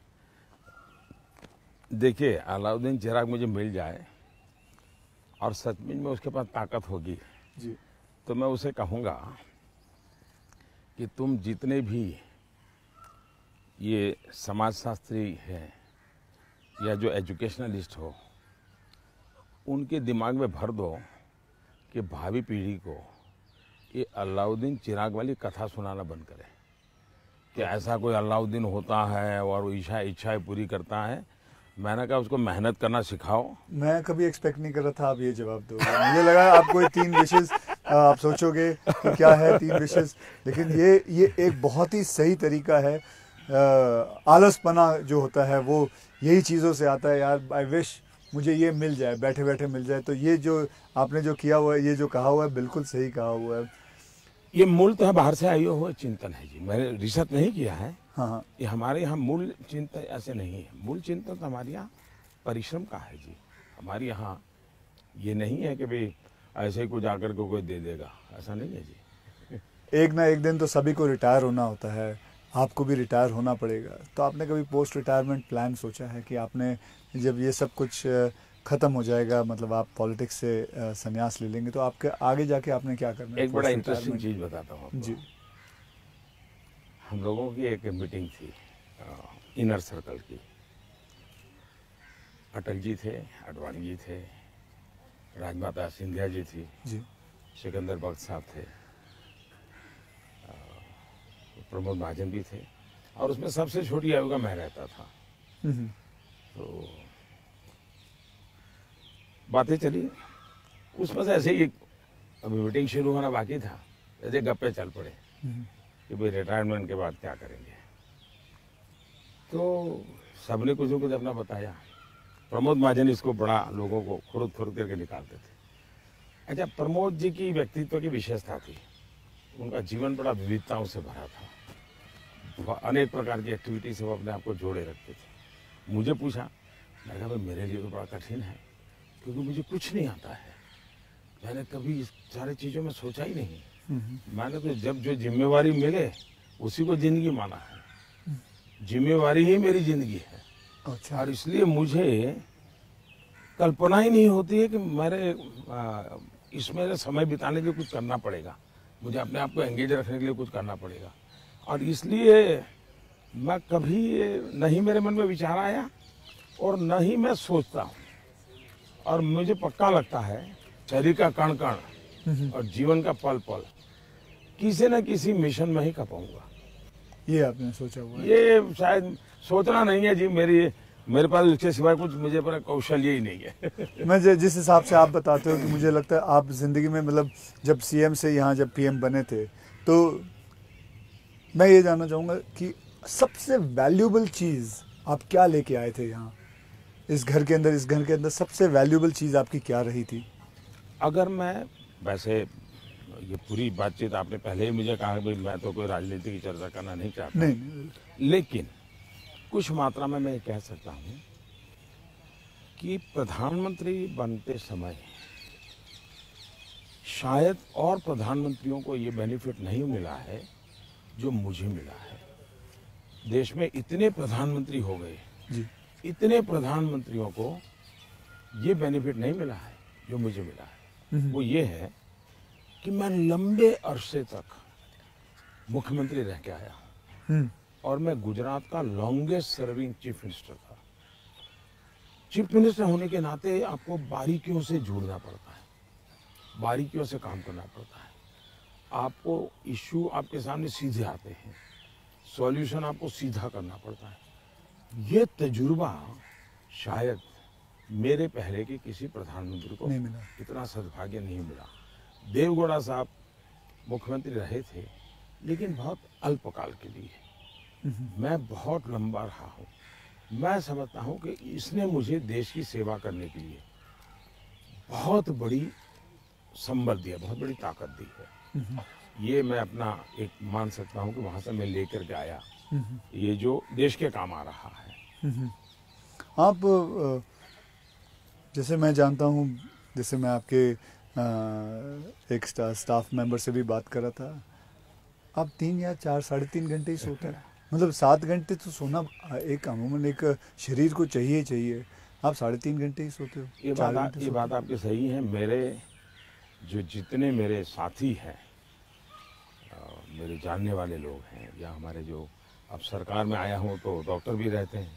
देखिए, अलाउद्दीन चिराग मुझे मिल जाए और सचमुच में उसके पास ताकत होगी जी, तो मैं उसे कहूँगा कि तुम जितने भी ये समाजशास्त्री हैं या जो एजुकेशनलिस्ट हो, उनके दिमाग में भर दो कि भावी पीढ़ी को ये अलाउद्दीन चिराग वाली कथा सुनाना बंद करें कि ऐसा कोई अलाउद्दीन होता है और वो इच्छाएं पूरी करता है। मैंने कहा उसको मेहनत करना सिखाओ। मैं कभी एक्सपेक्ट नहीं कर रहा था आप ये जवाब दोगे। मुझे लगा आप कोई 3 विशेस आप सोचोगे कि क्या है 3 विशेस, लेकिन ये एक बहुत ही सही तरीका है। आलसपना जो होता है वो यही चीज़ों से आता है। यार, आई विश मुझे ये मिल जाए, बैठे बैठे मिल जाए। तो ये जो आपने जो किया हुआ है, ये जो कहा हुआ है, बिल्कुल सही कहा हुआ है। ये मूल तो है बाहर से आई हुआ चिंतन है जी, मैंने रिसर्च नहीं किया है। हाँ, ये हमारे यहाँ मूल चिंतन ऐसे नहीं है। मूल चिंतन तो हमारे यहाँ परिश्रम का है जी। हमारे यहाँ ये नहीं है कि भाई ऐसे ही कुछ आकर को कोई दे देगा, ऐसा नहीं है जी। एक ना एक दिन तो सभी को रिटायर होना होता है, आपको भी रिटायर होना पड़ेगा। तो आपने कभी पोस्ट रिटायरमेंट प्लान सोचा है कि आपने जब ये सब कुछ ख़त्म हो जाएगा, मतलब आप पॉलिटिक्स से संन्यास ले लेंगे, तो आपके आगे जाके आपने क्या करना है? एक बड़ा इंटरेस्टिंग चीज़ बताता हूँ जी। हम लोगों की एक मीटिंग थी इनर सर्कल की। अटल जी थे, आडवाणी जी थे, राजमाता सिंधिया जी थी जी, सिकंदर बख्त साहब थे, प्रमोद महाजन भी थे, और उसमें सबसे छोटी आयु का मैं रहता था। तो बातें चली, उसमें से ऐसे ही अभी मीटिंग शुरू होना बाकी था, ऐसे गप्पे चल पड़े कि भाई रिटायरमेंट के बाद क्या करेंगे। तो सबने कुछ न कुछ अपना बताया। प्रमोद महाजन इसको बड़ा लोगों को खुद करके निकालते थे। अच्छा, प्रमोद जी की व्यक्तित्व की विशेषता थी, उनका जीवन बड़ा विविधताओं से भरा था। अनेक प्रकार की एक्टिविटी से वो अपने आप को जोड़े रखते थे। मुझे पूछा, मैंने कहा भाई मेरे लिए तो बड़ा कठिन है, क्योंकि मुझे कुछ नहीं आता है। मैंने कभी इस सारी चीज़ों में सोचा ही नहीं। मैंने तो जब जो जिम्मेवारी मिले उसी को जिंदगी माना है। जिम्मेवारी ही मेरी जिंदगी है। अच्छा। और इसलिए मुझे कल्पना ही नहीं होती है कि इसमें समय बिताने के लिए कुछ करना पड़ेगा, मुझे अपने आप को एंगेज रखने के लिए कुछ करना पड़ेगा। और इसलिए मैं कभी नहीं मेरे मन में विचार आया और न ही मैं सोचता हूँ। और मुझे पक्का लगता है शरीर का कण कण और जीवन का पल पल किसी न किसी मिशन में ही खपाऊंगा। ये आपने सोचा हुआ है? ये शायद सोचना नहीं है जी, मेरे पास इसके सिवाय कुछ मुझे पर कौशल्य ही नहीं है। मैं जिस हिसाब से आप बताते हो कि मुझे लगता है आप जिंदगी में, मतलब जब सीएम से यहाँ जब पीएम बने थे, तो मैं ये जानना चाहूँगा कि सबसे वैल्यूबल चीज़ आप क्या लेके आए थे यहाँ इस घर के अंदर? इस घर के अंदर सबसे वैल्यूबल चीज़ आपकी क्या रही थी? अगर मैं, वैसे ये पूरी बातचीत आपने पहले ही मुझे कहा कि मैं तो कोई राजनीति की चर्चा करना नहीं चाहता, नहीं, लेकिन कुछ मात्रा में मैं ये कह सकता हूँ कि प्रधानमंत्री बनते समय शायद और प्रधानमंत्रियों को ये बेनिफिट नहीं मिला है जो मुझे मिला है। देश में इतने प्रधानमंत्री हो गए जी, इतने प्रधानमंत्रियों को ये बेनिफिट नहीं मिला है जो मुझे मिला है। वो ये है कि मैं लंबे अरसे तक मुख्यमंत्री रह के आया हूँ और मैं गुजरात का लॉन्गेस्ट सर्विंग चीफ मिनिस्टर था। चीफ मिनिस्टर होने के नाते आपको बारीकियों से जुड़ना पड़ता है, बारीकियों से काम करना पड़ता है। आपको इश्यू आपके सामने सीधे आते हैं, सॉल्यूशन आपको सीधा करना पड़ता है। ये तजुर्बा शायद मेरे पहले के किसी प्रधानमंत्री को इतना सद्भाग्य नहीं मिला। देवगौड़ा साहब मुख्यमंत्री रहे थे, लेकिन बहुत अल्पकाल के लिए। मैं बहुत लंबा रहा हूँ। मैं समझता हूँ कि इसने मुझे देश की सेवा करने के लिए बहुत बड़ी संबल दिया, बहुत बड़ी ताकत दी है। ये मैं अपना एक मान सकता हूँ कि वहाँ से मैं लेकर के आया, ये जो देश के काम आ रहा है। आप जैसे मैं जानता हूँ, जैसे मैं आपके एक स्टाफ मेंबर से भी बात कर रहा था, आप 3 या 4 साढ़े 3 घंटे ही सोते हैं। मतलब 7 घंटे तो सोना एक अमूमन एक शरीर को चाहिए ही चाहिए, आप 3.5 घंटे ही सोते हो। ये बात आपकी सही है। मेरे जो जितने मेरे साथी हैं, मेरे जानने वाले लोग हैं, या हमारे जो अब सरकार में आया हूँ तो डॉक्टर भी रहते हैं,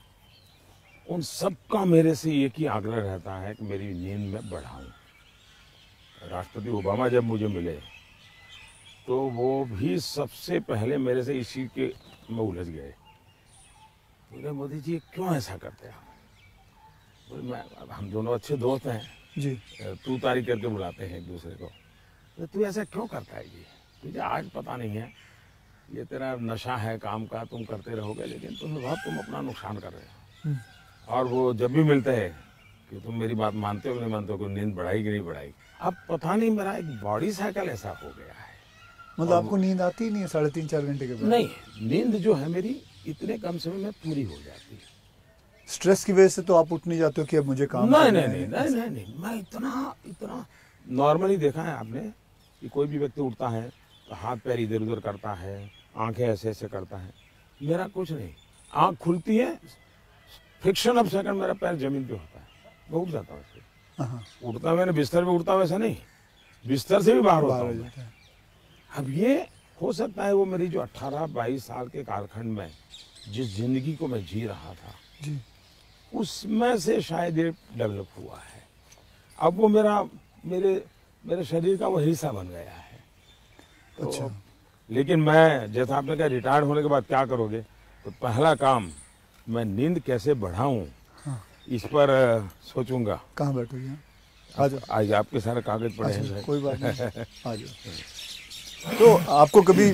उन सबका मेरे से एक ही आग्रह रहता है कि मेरी नींद में बढ़ाऊं। राष्ट्रपति ओबामा जब मुझे मिले तो वो भी सबसे पहले मेरे से इस चीज के में उलझ गए। बोले मोदी जी क्यों ऐसा करते हैं आप? बोले मैं, हम दोनों अच्छे दोस्त हैं जी, तू तारी करके बुलाते हैं एक दूसरे को। तो तू ऐसा क्यों करता है जी? तुझे आज पता नहीं है, ये तेरा नशा है काम का, तुम करते रहोगे लेकिन तुम अपना नुकसान कर रहे हो। और वो जब भी मिलते हैं कि तुम मेरी बात मानते हो कि नहीं मानते हो, कि नींद बढ़ाई कि नहीं बढ़ाई। अब पता नहीं मेरा एक बॉडी साइकिल ऐसा हो गया है। मतलब आपको नींद आती ही नहीं है 3.5-4 घंटे के बाद? नहीं, नींद जो है मेरी इतने कम समय में पूरी हो जाती है। स्ट्रेस की वजह से तो आप उठ नहीं जाते हो कि अब मुझे काम करना है? नहीं, मैं इतना नॉर्मली देखा है आपने कि कोई भी व्यक्ति उठता है तो हाथ पैर इधर उधर करता है, आंखें ऐसे ऐसे करता है। मेरा कुछ नहीं, आंख खुलती है, फ्रिक्शन ऑफ सेकंड मेरा पैर जमीन पे होता है, मैं उठ जाता हूँ। उठता मैंने बिस्तर पे उठता वैसा नहीं, बिस्तर से भी बाहर होता हूँ। अब ये हो सकता है वो मेरी जो 18-22 साल के कालखंड में जिस जिंदगी को मैं जी रहा था जी, उसमें से शायद ये डेवलप हुआ है। अब वो मेरे शरीर का वो हिस्सा बन गया है। तो अच्छा। लेकिन मैं, जैसा आपने कहा रिटायर्ड होने के बाद क्या करोगे, तो पहला काम मैं नींद कैसे बढ़ाऊं, हाँ, इस पर सोचूंगा। कहाँ बैठोगे? आ जाओ। आज आपके सारे कागज पड़े हैं। कोई बात नहीं, आ जाओ। तो आपको कभी,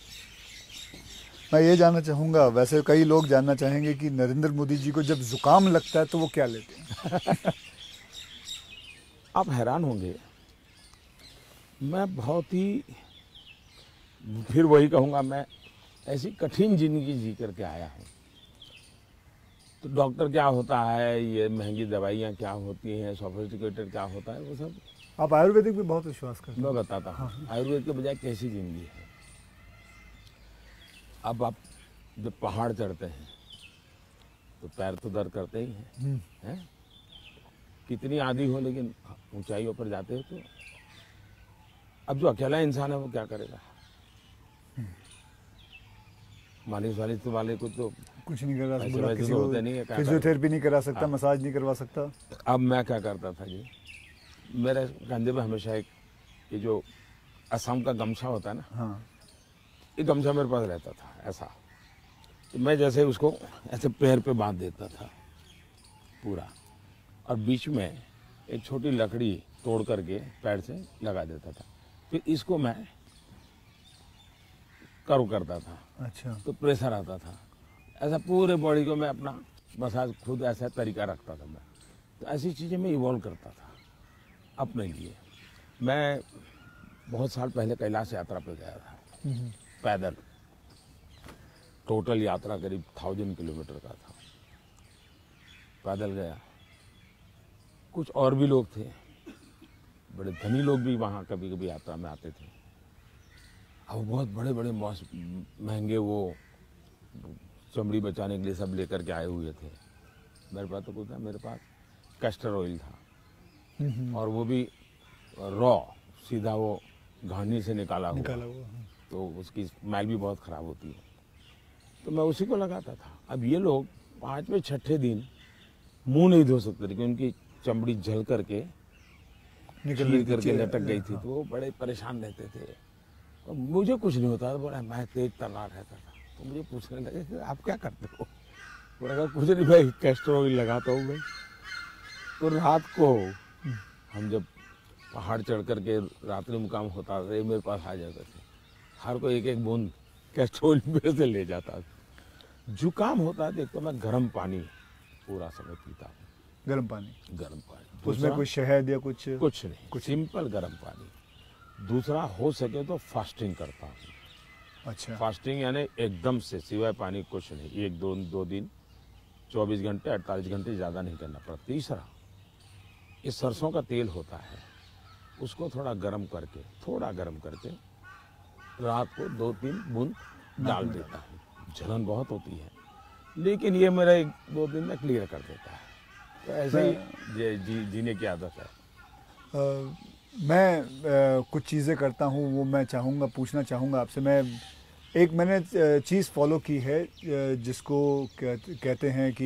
मैं ये जानना चाहूँगा, वैसे कई लोग जानना चाहेंगे कि नरेंद्र मोदी जी को जब जुकाम लगता है तो वो क्या लेते हैं? आप हैरान होंगे, मैं बहुत ही, फिर वही कहूँगा, मैं ऐसी कठिन जिंदगी जी करके आया हूँ। तो डॉक्टर क्या होता है, ये महंगी दवाइयाँ क्या होती हैं, सोफिस्टिकेटेड क्या होता है, वो सब आप आयुर्वेदिक भी बहुत विश्वास करते हैं? मैं बताता हूँ। हाँ। आयुर्वेद के बजाय कैसी जिंदगी है। अब आप जब पहाड़ चढ़ते हैं तो पैर तो दर्द करते ही हैं, कितनी आदि हो, लेकिन ऊंचाइयों पर जाते हो तो अब जो अकेला इंसान है वो क्या करेगा? मालिश वाले को तो कुछ नहीं करा ऐसे सकता, वैसे किसी तो को होते नहीं है, क्या फिजियोथेरेपी नहीं करा सकता, हाँ। मसाज नहीं करवा सकता। अब मैं क्या करता था जी, मेरे कंधे पे हमेशा एक ये जो असम का गमछा होता है ना, हाँ, ये गमछा मेरे पास रहता था ऐसा। तो मैं जैसे उसको ऐसे पैर पे बांध देता था पूरा, और बीच में एक छोटी लकड़ी तोड़ करके पैर से लगा देता था। फिर इसको मैं कर्व करता था। अच्छा, तो प्रेशर आता था, ऐसा पूरे बॉडी को मैं अपना मसाज खुद ऐसा तरीका रखता था मैं। तो ऐसी चीज़ें मैं इवॉल्व करता था अपने लिए। मैं बहुत साल पहले कैलाश यात्रा पे गया था पैदल, टोटल यात्रा करीब 1000 किलोमीटर का था, पैदल गया। कुछ और भी लोग थे, बड़े धनी लोग भी वहाँ कभी कभी यात्रा में आते थे। अब बहुत बड़े बड़े महंगे वो चमड़ी बचाने के लिए सब लेकर के आए हुए थे। मेरे पास तो कुछ था, मेरे पास कैस्टर ऑयल था, और वो भी रॉ, सीधा वो घानी से निकाला हुआ। तो उसकी स्मेल भी बहुत ख़राब होती है, तो मैं उसी को लगाता था। अब ये लोग 5वें-6ठे दिन मुंह नहीं धो सकते थे क्योंकि उनकी चमड़ी जल करके चीर करके लटक गई थी। तो वो बड़े परेशान रहते थे, और मुझे कुछ नहीं होता था, बड़ा मैं तेज तर्रार रहता था। तो मुझे पूछने लगे कि आप क्या करते हो? मैंने कहा कुछ नहीं भाई, कैस्टर ऑयल लगाता हूँ मैं। तो रात को हम जब पहाड़ चढ़ करके रात्रि मुकाम होता था, ये मेरे पास आ जाते थे, हर कोई एक एक बूंद कैस्ट्रोल में से ले जाता था। जुकाम होता है तो मैं गर्म पानी पूरा समय पीता हूँ। गर्म पानी? गर्म पानी, उसमें कुछ शहद या कुछ नहीं, सिंपल गर्म पानी। दूसरा, हो सके तो फास्टिंग करता हूँ। अच्छा। फास्टिंग यानी एकदम से सिवाय पानी कुछ नहीं, एक दो दिन 24 घंटे 48 घंटे ज़्यादा नहीं करना पड़ता। तीसरा, ये सरसों का तेल होता है, उसको थोड़ा गर्म करके रात को 2-3 बूंद डाल देता हूँ। जलन बहुत होती है, लेकिन ये मेरा 1-2 दिन में क्लियर कर देता है। तो ऐसे ही जीने की आदत है। मैं कुछ चीज़ें करता हूँ, वो मैं पूछना चाहूँगा आपसे। मैंने चीज़ फॉलो की है जिसको कहते हैं कि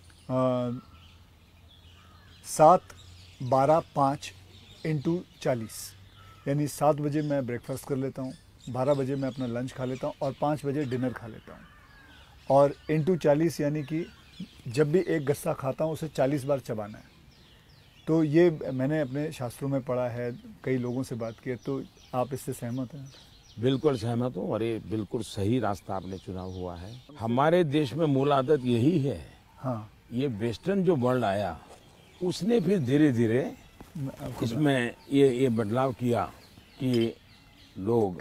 7-12-5 × 40, यानी 7 बजे मैं ब्रेकफास्ट कर लेता हूँ, 12 बजे मैं अपना लंच खा लेता हूँ और 5 बजे डिनर खा लेता हूँ। और × 40 यानी कि जब भी एक गस्सा खाता हूँ उसे 40 बार चबाना है। तो ये मैंने अपने शास्त्रों में पढ़ा है, कई लोगों से बात की है, तो आप इससे सहमत हैं? बिल्कुल सहमत हूँ, और ये बिल्कुल सही रास्ता आपने चुना हुआ है। हमारे देश में मूल आदत यही है। हाँ। ये वेस्टर्न जो वर्ल्ड आया, उसने फिर धीरे धीरे इसमें ये बदलाव किया कि लोग,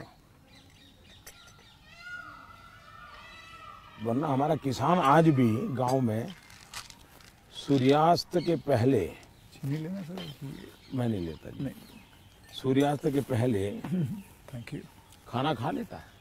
वरना हमारा किसान आज भी गांव में सूर्यास्त के पहले, चीनी लेना सर? मैं नहीं लेता, नहीं, सूर्यास्त के पहले थैंक यू, खाना खा लेता है।